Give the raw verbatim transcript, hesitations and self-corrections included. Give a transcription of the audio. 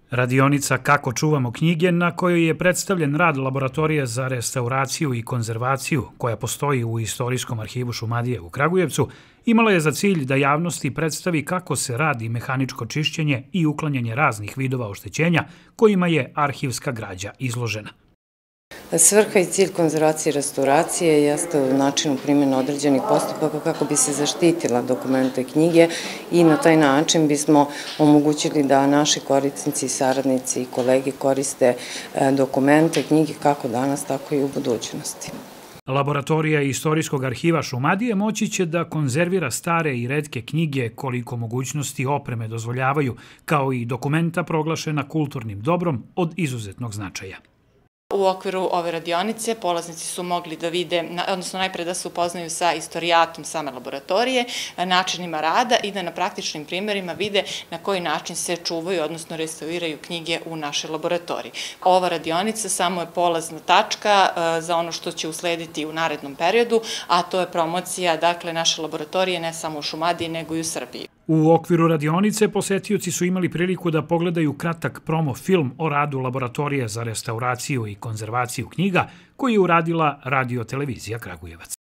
Radionica Kako čuvamo knjige, na kojoj je predstavljen rad Laboratorije za restauraciju i konzervaciju, koja postoji u Istorijskom arhivu Šumadije u Kragujevcu, imala je za cilj da javnosti predstavi kako se radi mehaničko čišćenje i uklanjanje raznih vidova oštećenja kojima je arhivska građa izložena. Svrha i cilj konzervacije i restauracije jeste u načinu primjene određenih postupaka kako bi se zaštitila dokumenta i knjige i na taj način bismo omogućili da naši korisnici, saradnici i kolege koriste dokumente i knjige kako danas, tako i u budućnosti. Laboratorija Istorijskog arhiva Šumadije moći će da konzervira stare i retke knjige koliko mogućnosti opreme dozvoljavaju, kao i dokumenta proglašena kulturnim dobrom od izuzetnog značaja. U okviru ove radionice polaznici su mogli da vide, odnosno najpre da se upoznaju sa istorijatom same laboratorije, načinima rada i da na praktičnim primjerima vide na koji način se čuvaju, odnosno restauriraju knjige u našoj laboratoriji. Ova radionica samo je polazna tačka za ono što će uslediti u narednom periodu, a to je promocija, dakle, naše laboratorije ne samo u Šumadiji, nego i u Srbiji. U okviru radionice posetioci su imali priliku da pogledaju kratak promo film o radu Laboratorije za restauraciju i konzervaciju knjiga koji je uradila Radio televizija Kragujevac.